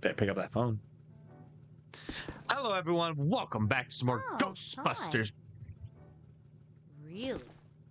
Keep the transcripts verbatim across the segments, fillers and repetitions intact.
Better pick up that phone. Hello, everyone. Welcome back to some more Oh, Ghostbusters. Hi. Really?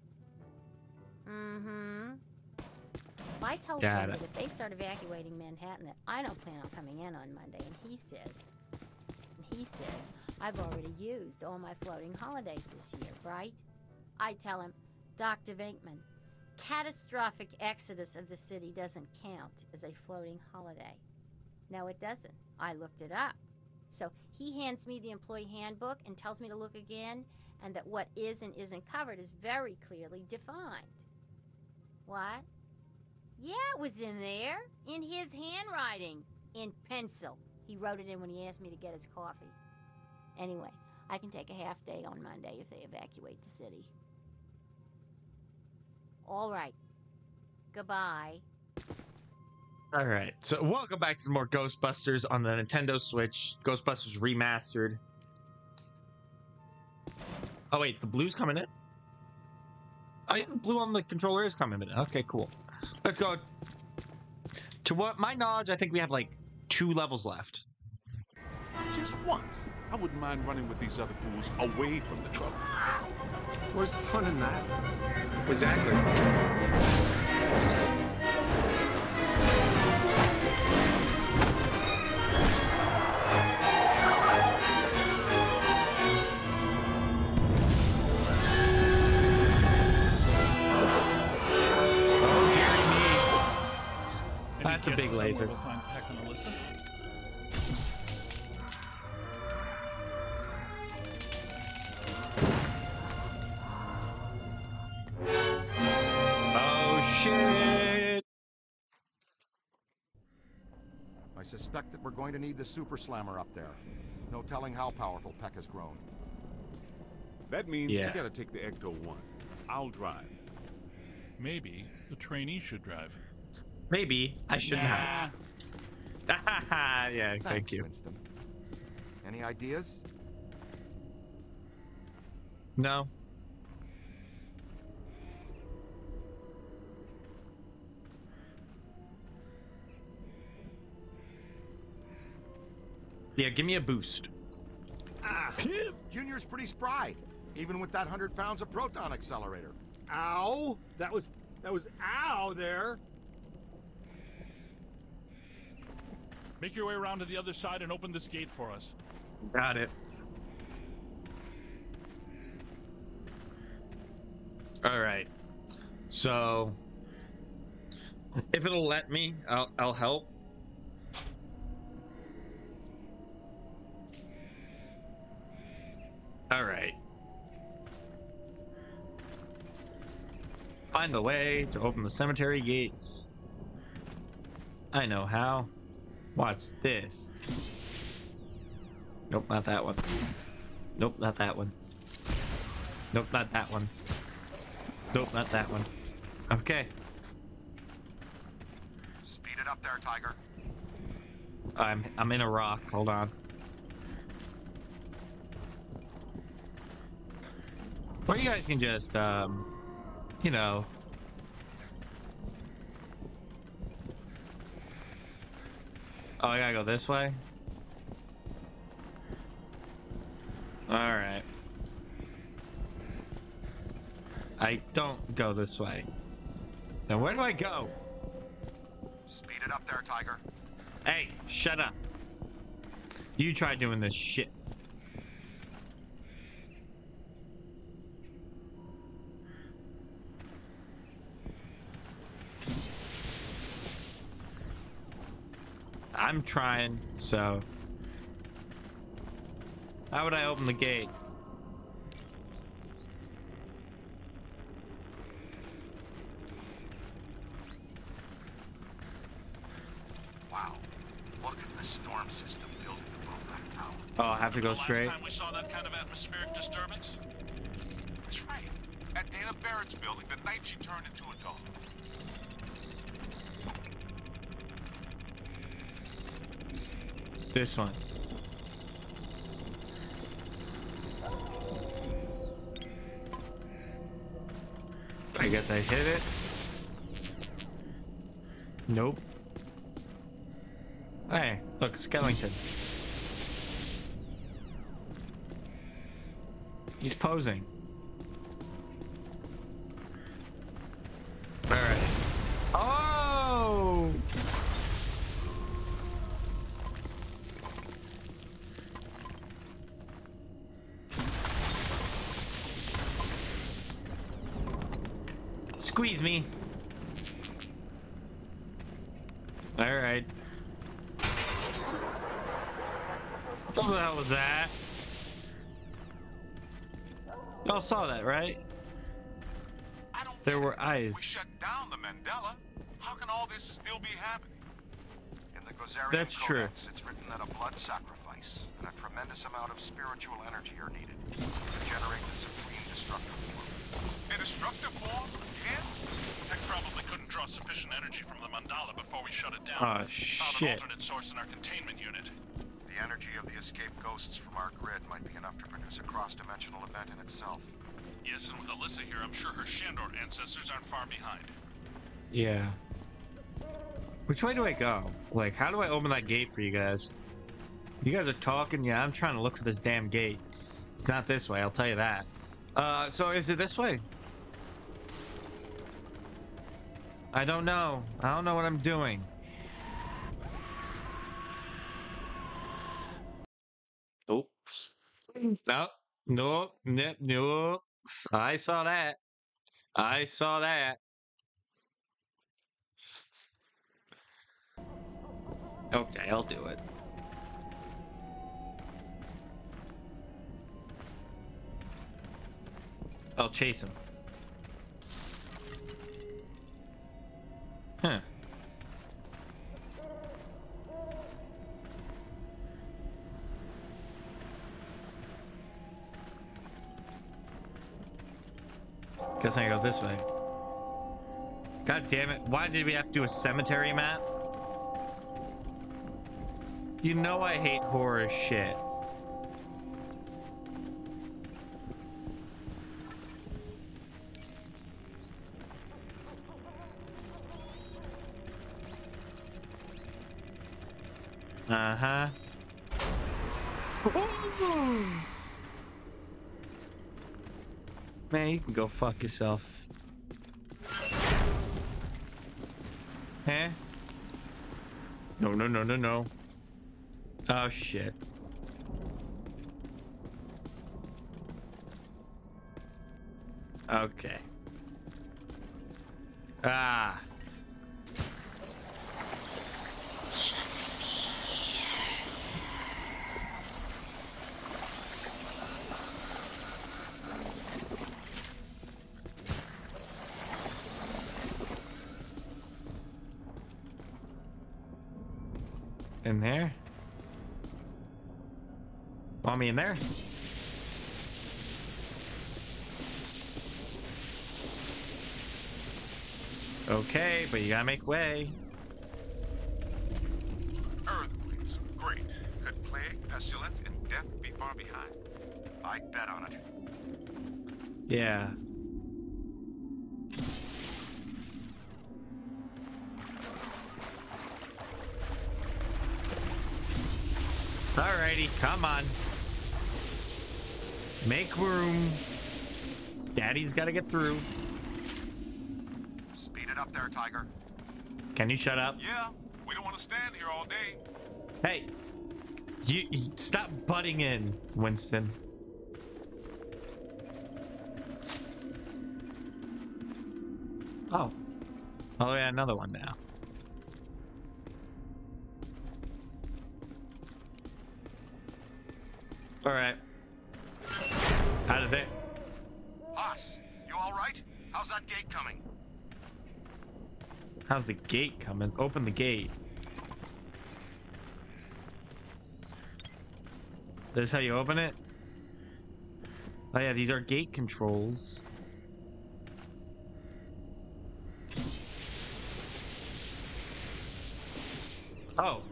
Mm-hmm. I told Got him it. that if they start evacuating Manhattan, that I don't plan on coming in on Monday, and he says, and he says, I've already used all my floating holidays this year, right? I tell him, Doctor Venkman, catastrophic exodus of the city doesn't count as a floating holiday. No, it doesn't. I looked it up. So he hands me the employee handbook and tells me to look again, and that what is and isn't covered is very clearly defined. What? Yeah, it was in there. In his handwriting. In pencil. He wrote it in when he asked me to get his coffee. Anyway, I can take a half day on Monday if they evacuate the city. All right. Goodbye. All right. So, welcome back to some more Ghostbusters on the Nintendo Switch. Ghostbusters Remastered. Oh, wait. The blue's coming in? Oh, yeah. The blue on the controller is coming in. Okay, cool. Let's go. To what my knowledge, I think we have like two levels left. Just once. I wouldn't mind running with these other fools away from the trouble. Where's the fun in that? Exactly. That's a big laser. We'll find Peck and Alyssa. Oh, shit. I suspect that we're going to need the Super Slammer up there. No telling how powerful Peck has grown. That means Yeah. you gotta take the Ecto one. I'll drive. Maybe the trainee should drive. Maybe I should Nah. not. Yeah, thank Thanks, you. Winston. Any ideas? No. Yeah, give me a boost. Ah, Junior's pretty spry, even with that hundred pounds of proton accelerator. Ow! That was that was ow there. Make your way around to the other side and open this gate for us. Got it. All right. So, if it'll let me, I'll, I'll help. All right. Find a way to open the cemetery gates. I know how. Watch this. Nope, not that one. Nope, not that one. Nope, not that one. Nope, not that one. Okay. Speed it up there, Tiger. I'm I'm in a rock. Hold on. Or you guys can just um you know. Oh, I gotta go this way? Alright. I don't go this way. Then where do I go? Speed it up there, Tiger. Hey, shut up. You try doing this shit. I'm trying, so. How would I open the gate? Wow. Look at the storm system building above that tower. Oh, I have to go The straight. Last time we saw that kind of atmospheric disturbance? That's right. At Dana Barrett's building the night she turned into a dog. This one. I guess I hit it. Nope. Hey, look, Skellington. He's posing. All right. Oh! Squeeze me. All right. What the hell was that? Y'all saw that, right? I don't There get were it. eyes. We shut down the Mandela. How can all this still be happening? In the Gozerian That's true. Codex, it's written that a blood sacrifice and a tremendous amount of spiritual energy are needed to generate the supreme destructive form. A destructive form? Again? Tech probably couldn't draw sufficient energy from the mandala before we shut it down. Oh, Found an shit. alternate source in our containment unit. The energy of the escaped ghosts from our grid might be enough to produce a cross-dimensional event in itself. Yes, and with Alyssa here, I'm sure her Shandor ancestors aren't far behind. Yeah. Which way do I go? Like, how do I open that gate for you guys? You guys are talking. Yeah, I'm trying to look for this damn gate. It's not this way, I'll tell you that. Uh, so is it this way? I don't know. I don't know what I'm doing. Oops. No, no, no, no. I saw that. I saw that. Okay, I'll do it. I'll chase him. Huh. Guess I go this way. God damn it. Why did we have to do a cemetery map? You know I hate horror shit. Uh-huh. Man, you can go fuck yourself. Huh? No, no, no, no, no. Oh, shit. Okay. Ah. In there? Want me in there? Okay, but you gotta make way. Earthquakes. Great. Could plague, pestilence, and death be far behind? I'd bet on it. Yeah. Alrighty, come on. Make room. Daddy's gotta get through. Speed it up there, Tiger. Can you shut up? Yeah, we don't want to stand here all day. Hey, you, you stop butting in, Winston. Oh. Oh yeah, another one now. All right. Out of there. Haas, you all right? How's that gate coming? How's the gate coming? Open the gate. This is how you open it? Oh yeah, these are gate controls. Oh.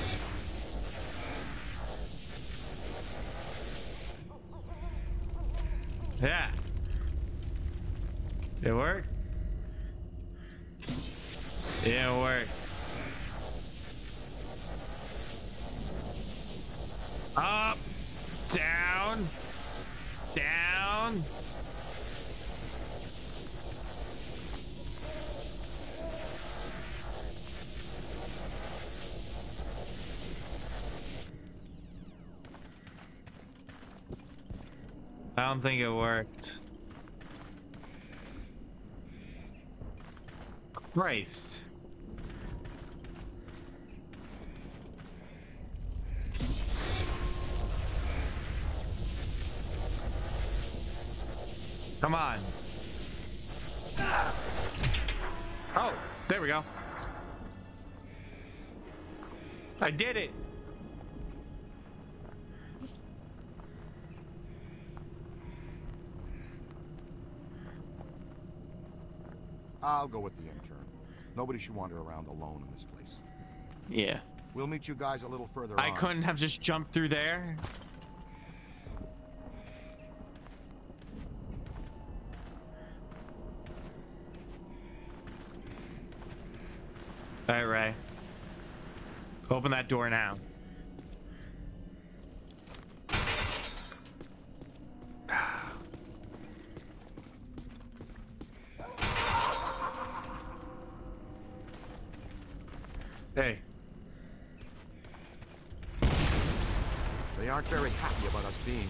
Yeah. Did it work? It didn't work. Up, down, down. I don't think it worked. Christ. Come on. Oh, there we go. I did it. I'll go with the intern. Nobody should wander around alone in this place. Yeah. We'll meet you guys a little further I on. couldn't have just jumped through there. All right, Ray. Open that door now. Hey. They aren't very happy about us being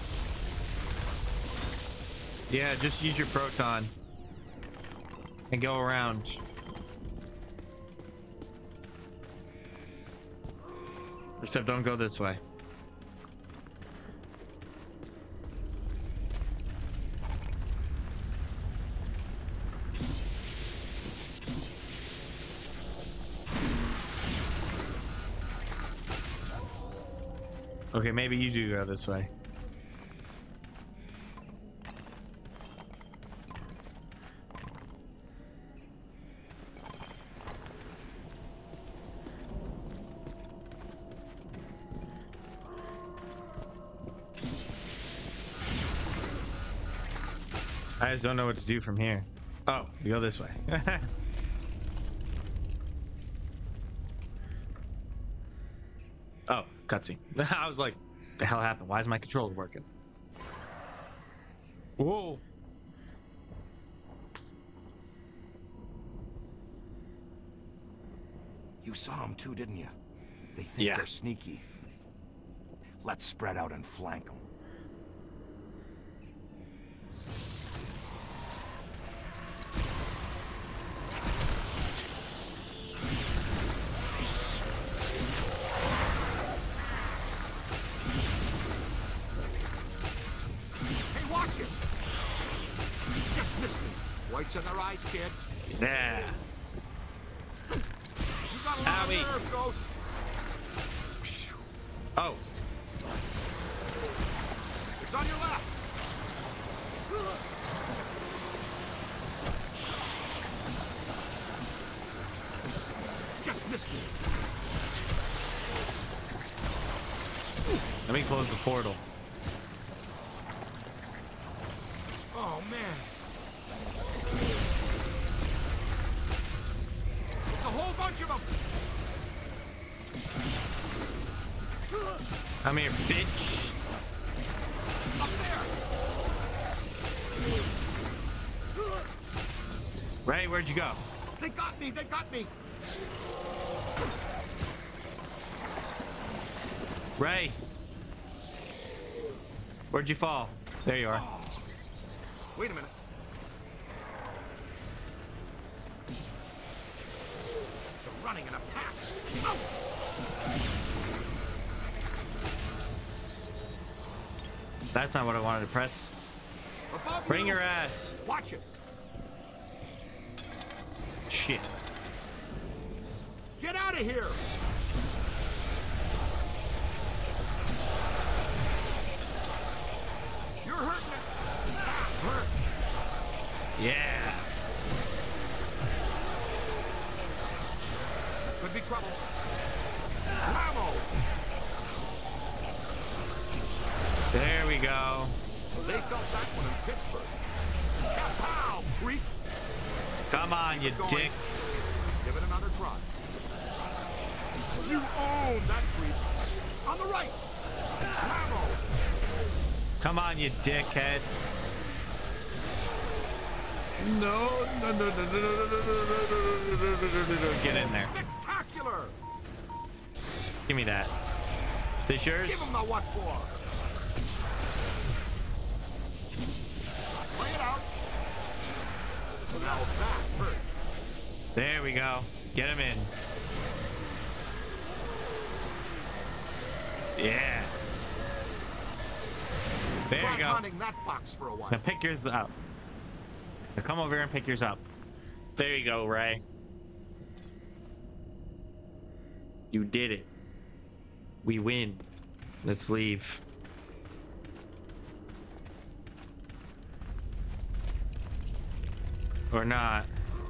here. Yeah, just use your proton and go around. Except don't go this way. Okay, maybe you do go this way. I just don't know what to do from here. Oh, you go this way. Oh, cutscene. I was like, the hell happened? Why is my controller working? Whoa. You saw them too, didn't you? They think Yeah. they're sneaky. Let's spread out and flank them. Hey, watch it! Just missed me. Whites in their eyes, kid. Yeah. You got a lot Owie. of nerve, Ghost. Oh. It's on your left. Just missed me. Let me close the portal. Oh, man. It's a whole bunch of them. Come here, bitch. Up there. Ray, where'd you go? They got me. They got me. Ray. Where'd you fall? There you are. Wait a minute. They're running in a pack. Oh. That's not what I wanted to press. Above Bring you. your ass. Watch it. Shit. Get out of here. You're hurting it. Ah, hurt. Yeah. Could be trouble. Bravo. There we go. They felt that one in Pittsburgh. Pow, creep. Come on, you Going. dick. Give it another try. You own that creep. On the right. Come on, you dickhead. No, no, no, no, no, no, no, no, no, no, no, no, get in there. Spectacular! Give me that. Is this yours? Give him the what for. Lay it out. Now that hurt. There we go. Get him in. Yeah. There Try you go. hunting that box for a while. Now pick yours up. Now come over here and pick yours up. There you go, Ray. You did it. We win. Let's leave. Or not.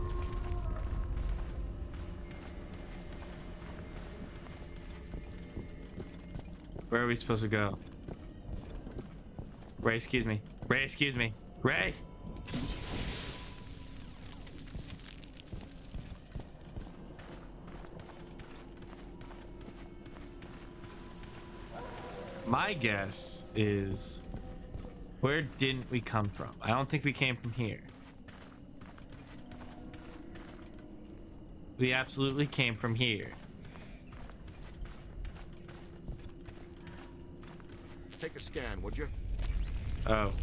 Where are we supposed to go? Ray, excuse me. Ray, excuse me. Ray! My guess is, where didn't we come from? I don't think we came from here. We absolutely came from here. Take a scan, would you? Oh.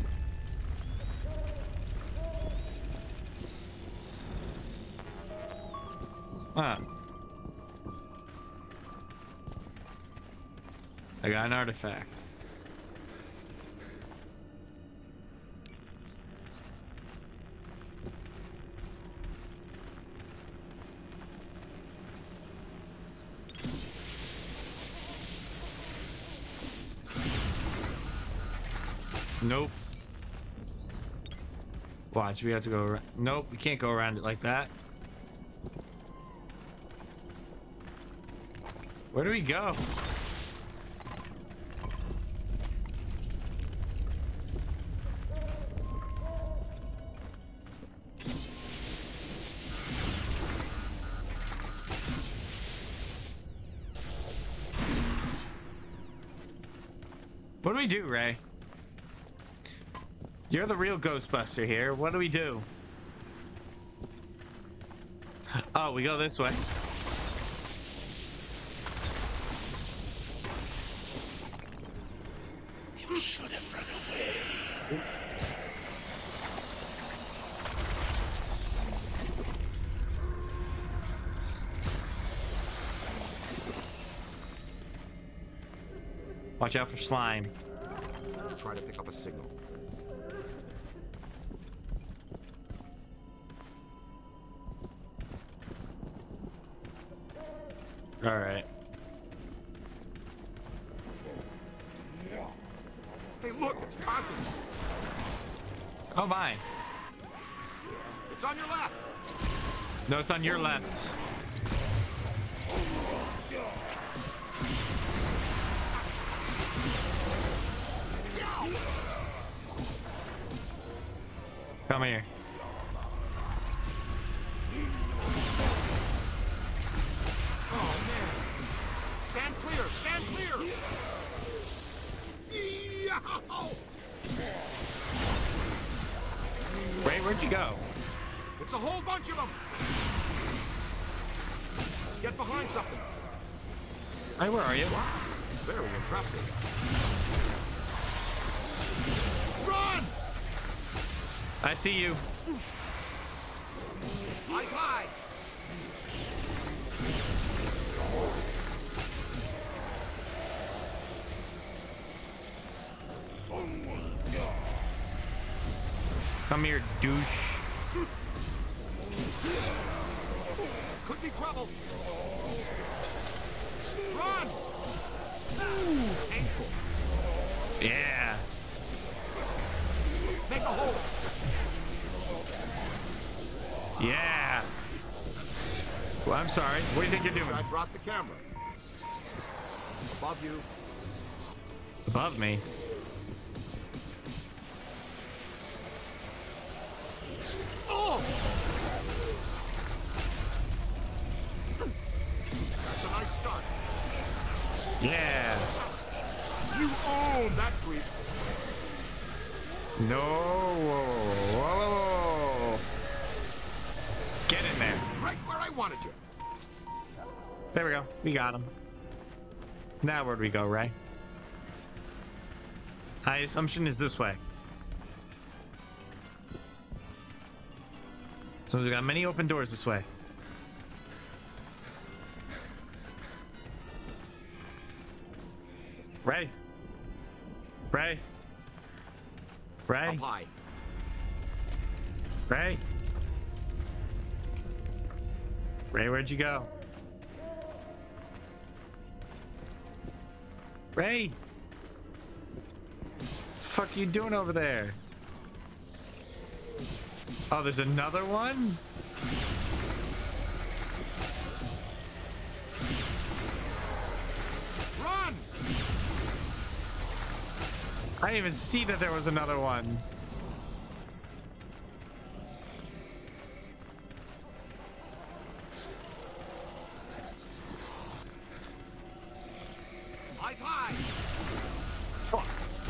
Huh. I got an artifact. Nope. Watch, we have to go around. Nope, we can't go around it like that. Where do we go? What do we do, Ray? You're the real Ghostbuster here. What do we do? Oh, we go this way. You should have run away. Watch out for slime. Try to pick up a signal. All right. Hey, look, it's talking. Oh my. It's on your left. No, it's on your left. Come here. Oh, man. Stand clear, stand clear. Yow! Ray, where'd you go? It's a whole bunch of them. Get behind something. Hey, where are you? Very impressive. Run! I see you. Eyes high. Come here, douche. Could be trouble. Run! Ankle. Yeah. Make a hole. Yeah. Well, I'm sorry. What do you think you're doing? I brought the camera. Above you. Above me? Oh! That's a nice start. Yeah. You own that creep. No. Whoa, whoa, whoa. Get in there. Right where I wanted you. There we go. We got him. Now where'd we go, Ray? High assumption is this way. So we've got many open doors this way. Ray. Ray. Ray. Up high. Ray. Ray, where'd you go? Ray. What the fuck are you doing over there? Oh, there's another one? Run! I didn't even see that there was another one. Eyes high. Fuck.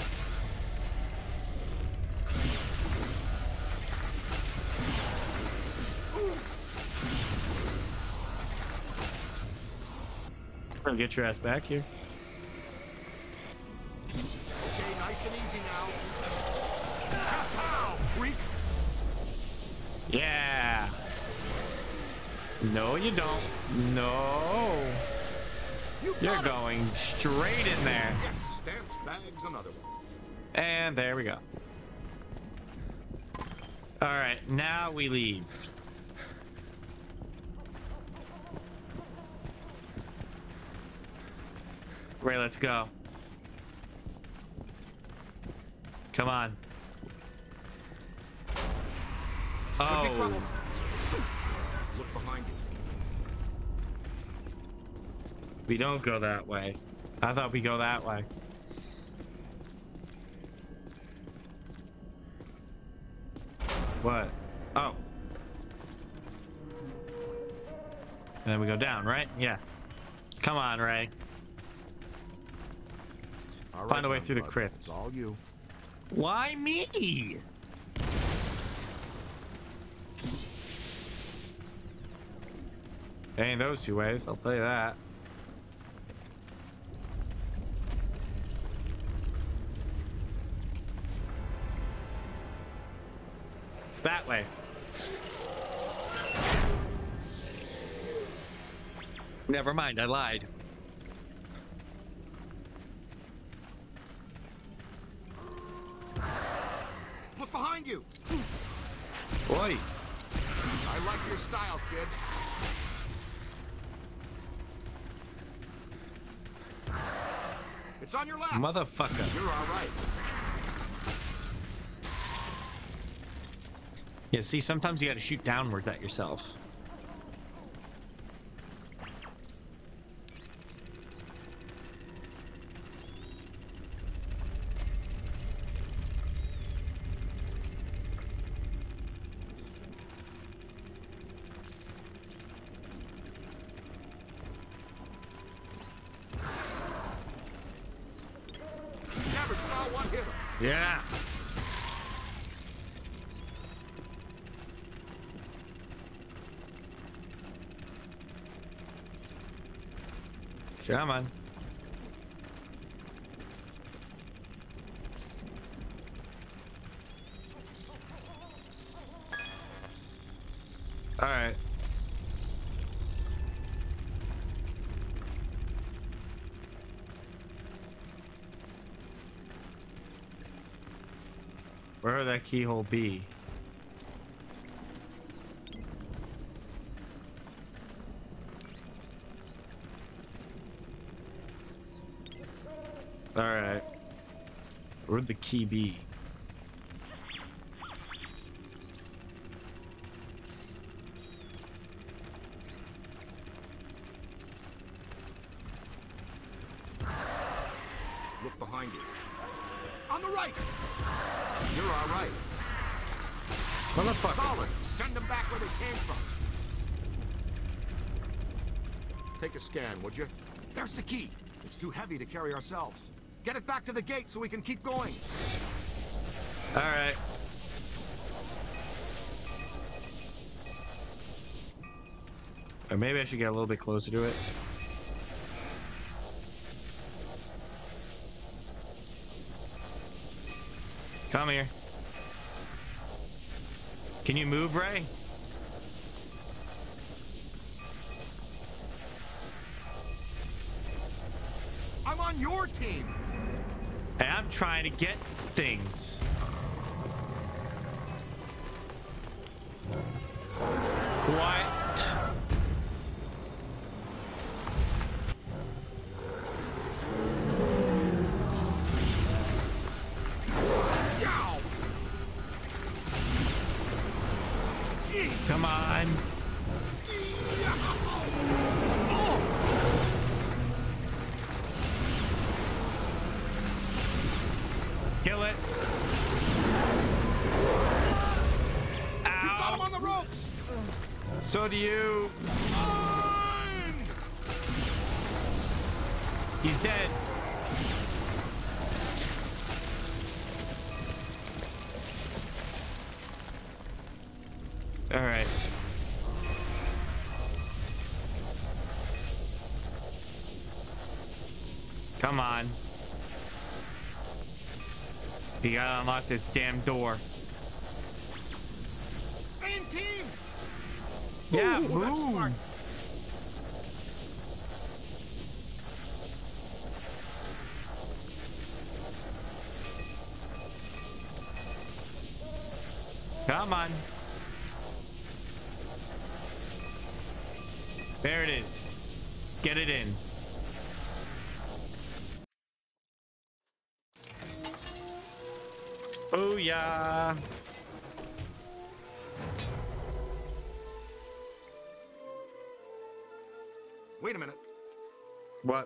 I'll get your ass back here. Okay, nice and easy now. Pow, freak. Yeah. No, you don't. No. You You're got it. going straight in there. Yes, stamps, bags, another one. And there we go. All right, now we leave. Ray, let's go. Come on. Could be Oh, trouble. Look behind you. we don't go that way. I thought we go that way. What? Oh. And then we go down, right? Yeah. Come on, Ray. All Find a way young through the blood, crypt. It's all you. Why me? Ain't those two ways, I'll tell you that. It's that way. Never mind, I lied. Look behind you. Oi! I like your style, kid. It's on your left. Motherfucker. You're all right. Yeah, see, sometimes you gotta shoot downwards at yourself. Never saw one hit him. Yeah. Come on. All right. Where would that keyhole be? All right. Where'd the key be? Look behind you. On the right. You're all right. Motherfucker. Solid. Send them back where they came from. Take a scan, would you? There's the key. It's too heavy to carry ourselves. Get it back to the gate so we can keep going. All right. Or maybe I should get a little bit closer to it. Come here. Can you move, Ray? I'm on your team. Hey, I'm trying to get things. What? Come on. Kill it. Ow. You got him on the ropes. So do you. He's dead. All right. Come on. You gotta unlock this damn door. Same team. Yeah, Ooh, that's move. smart. Come on. There it is. Get it in. Oh yeah. Wait a minute. What?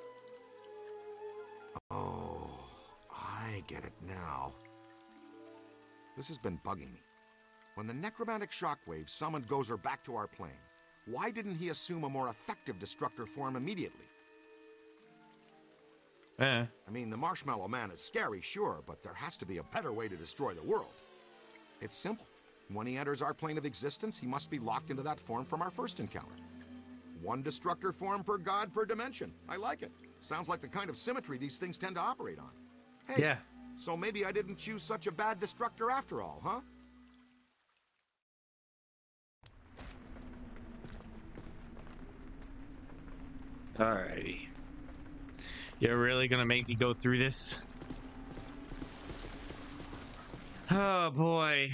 Oh, I get it now. This has been bugging me. When the necromantic shockwave summoned Gozer back to our plane, why didn't he assume a more effective destructor form immediately? Eh. I mean, the Marshmallow Man is scary, sure, but there has to be a better way to destroy the world. It's simple. When he enters our plane of existence, he must be locked into that form from our first encounter. One destructor form per god per dimension. I like it. Sounds like the kind of symmetry these things tend to operate on. Hey, Yeah. so maybe I didn't choose such a bad destructor after all, huh? Alrighty. You're really gonna make me go through this? Oh boy.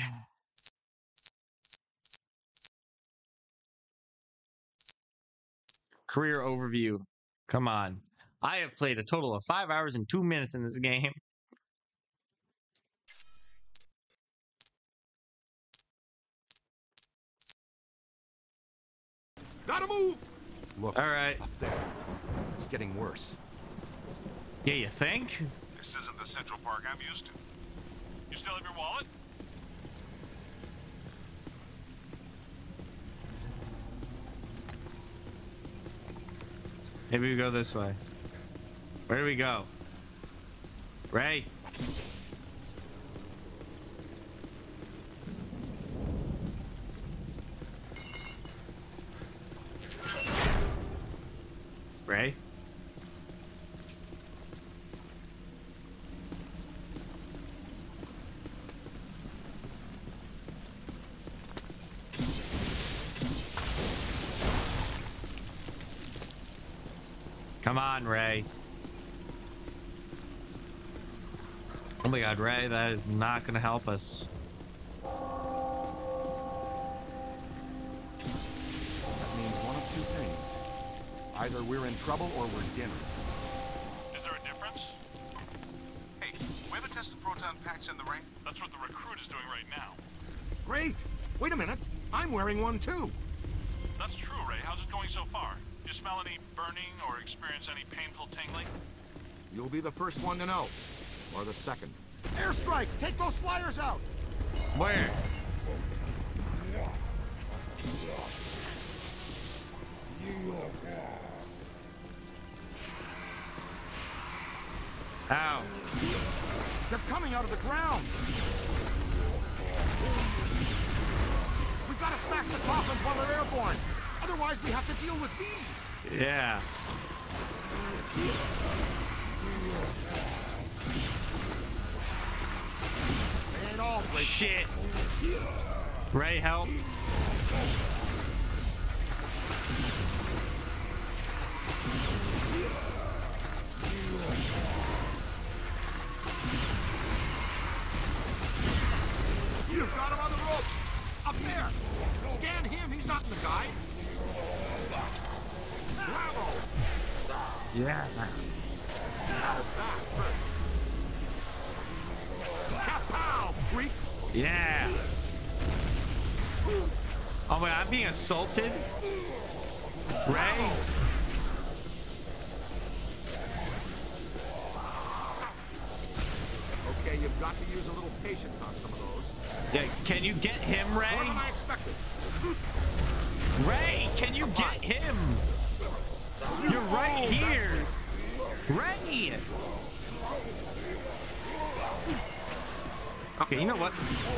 Career overview. Come on. I have played a total of five hours and two minutes in this game. Gotta move! Look, All right. up there. It's getting worse. Yeah, you think? This isn't the Central Park I'm used to. You still have your wallet? Maybe we go this way. Where do we go? Ray. Ray? Come on, Ray. Oh my god, Ray, that is not gonna help us. That means one of two things. Either we're in trouble or we're dinner. Is there a difference? Hey, we ever tested proton packs in the rain? That's what the recruit is doing right now. Great! Wait a minute. I'm wearing one too. That's true, Ray. How's it going so far? Do you smell any burning or experience any painful tingling? You'll be the first one to know. Or the second. Airstrike! Take those flyers out! Where? Ow. They're coming out of the ground. We've got to smash the coffins while they're airborne. Otherwise, we have to deal with these. Yeah. They ain't all great. Shit. Ray, help. You've got him on the rope. Up there. Scan him. He's not in the guide. Bravo. Yeah. Kapow, freak. Yeah. Oh my, I'm being assaulted. Ray. Okay, you've got to use a little patience on some of those. Yeah, can you get him, Ray? More than I expected. Ray, can you get him? You're right here. Ray. Okay, you know what?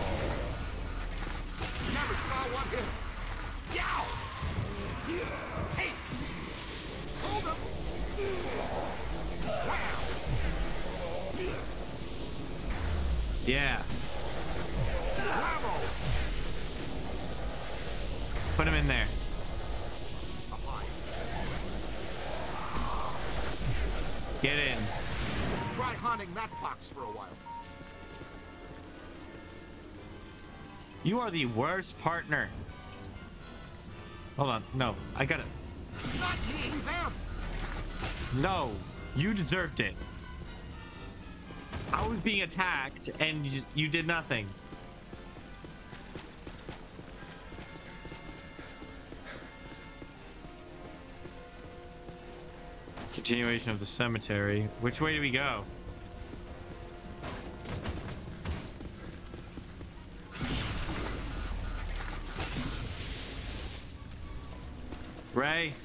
Never saw one hit. Yow! Hey! Hold him! Wow! Yeah. Bravo! Put him in there. Get in. Try haunting that box for a while. You are the worst partner. Hold on. No, I gotta. Not me, them! No, you deserved it. I was being attacked and you, you did nothing. Continuation of the cemetery. Which way do we go? Ray?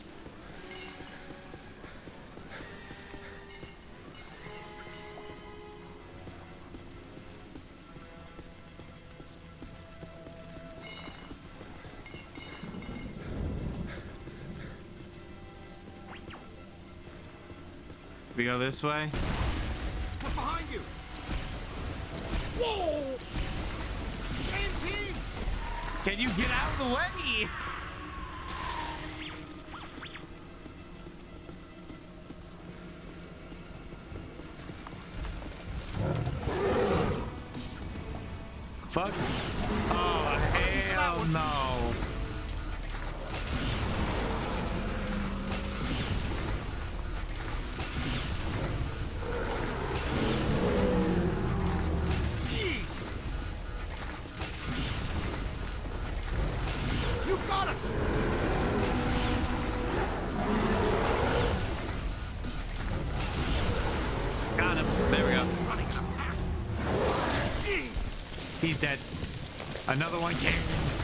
We go this way? Look behind you! Whoa! Same team! Can you get out of the way? Fuck. Oh, hell no. You got it! Got him. There we go. Running a pack. Jeez. He's dead. Another one came.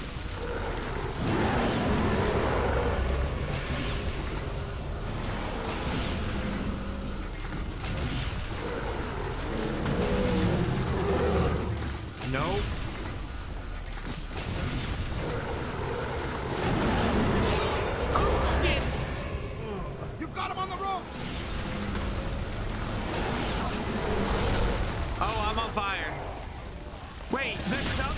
Nope. Oh shit! You've got him on the ropes! Oh, I'm on fire. Wait, there's no.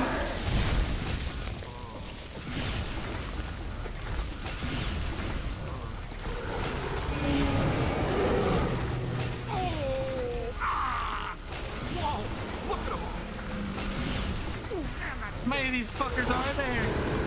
Oh! Ah! Whoa! Look at him! Ooh, man, that's How many of these fuckers are there?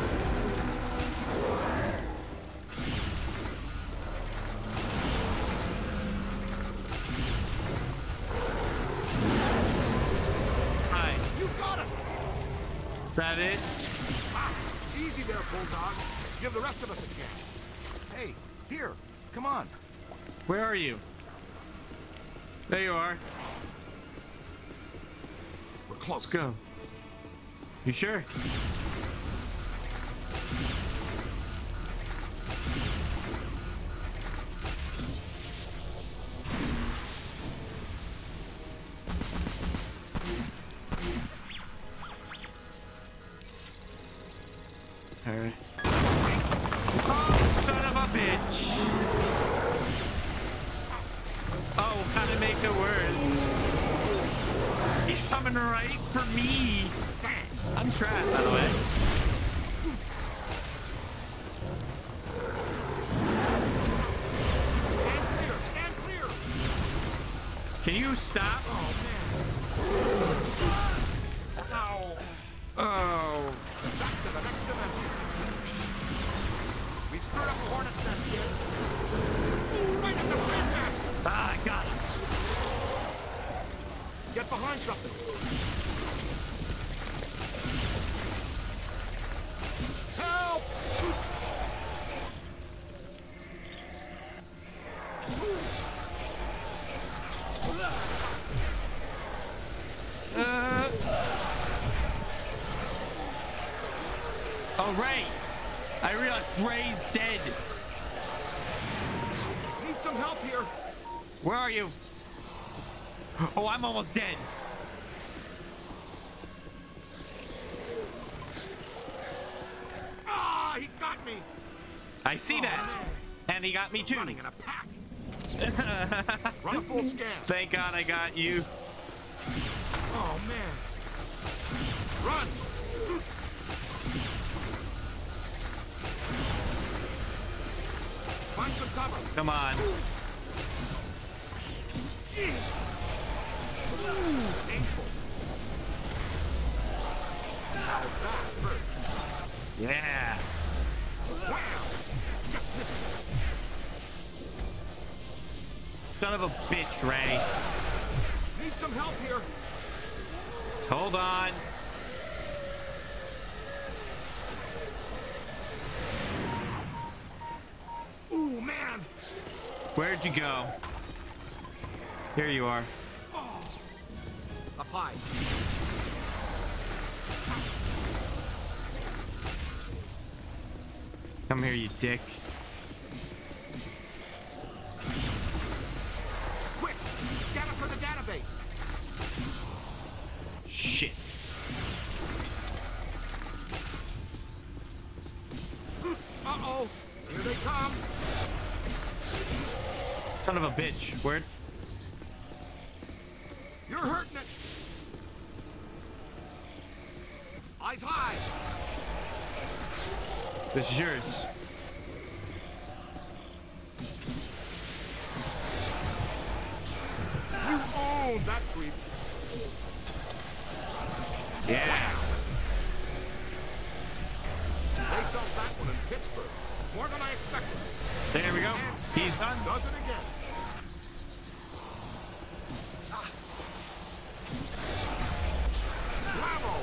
Hi. You got it! Is that it? Ah, easy there, Bulldog. Give the rest of us a chance. Hey, here, come on. Where are you? There you are. We're close. Let's go. You sure? coming right for me. I'm trapped, by the way. Stand clear! Stand clear! Can you stop? Oh, man. Ow. Oh. Back to the next dimension. We've stirred up a hornet's nest here. Right at the Grandmaster! Ah, I got him. Get behind something. Help! Uh. Oh, Ray. I realized Ray's dead. Need some help here. Where are you? Oh, I'm almost dead. Ah, he got me. I see Oh, that. man. And he got me too. Running in a pack. Run a full scan. Thank God I got you. Oh, man. Run. Find some cover. Come on. Jeez. Painful. Now that hurt. Yeah. Wow. Just missed it. Son of a bitch, Ray. Need some help here. Hold on. Ooh, man. Where'd you go? Here you are. Up high. Come here, you dick. Quick. Scan it for the database. Shit. Uh-oh. Here they come. Son of a bitch. Where? You're hurting it. Eyes high. This is yours. You own that creep. Yeah. They felt that one in Pittsburgh. More than I expected. There we go. And He's Stans done. Does it again. Bravo!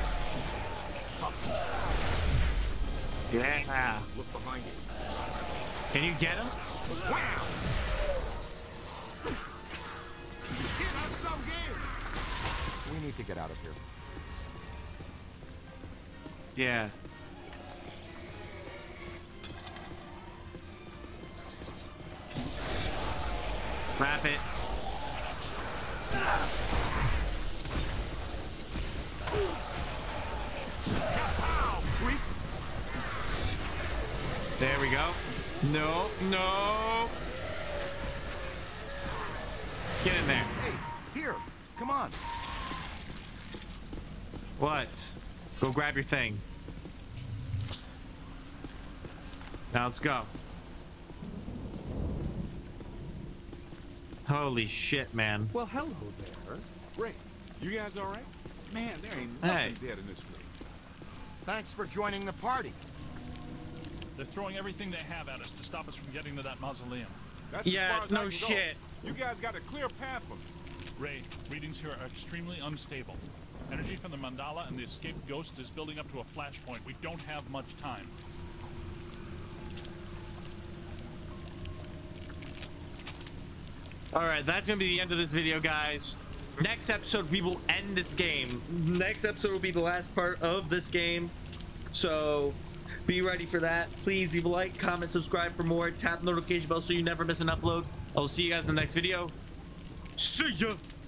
Yeah. Look behind you. Can you get him? Wow! Kid has some game. We need to get out of here. Yeah. Wrap it. Ow, creep! There we go. No, no. Get in there. Hey, here, come on. What? Go grab your thing. Now let's go. Holy shit, man. Well, hello there. Ray, you guys all right? Man, there ain't Hey. nothing dead in this room. Thanks for joining the party. They're throwing everything they have at us to stop us from getting to that mausoleum. That's as Yeah, far as no I can go. shit. You guys got a clear path for me. Ray, readings here are extremely unstable. Energy from the mandala and the escaped ghost is building up to a flashpoint. We don't have much time. All right, that's gonna be the end of this video, guys. Next episode, we will end this game. Next episode will be the last part of this game. So be ready for that. Please leave a like, comment, subscribe for more. Tap the notification bell so you never miss an upload. I'll see you guys in the next video. See ya!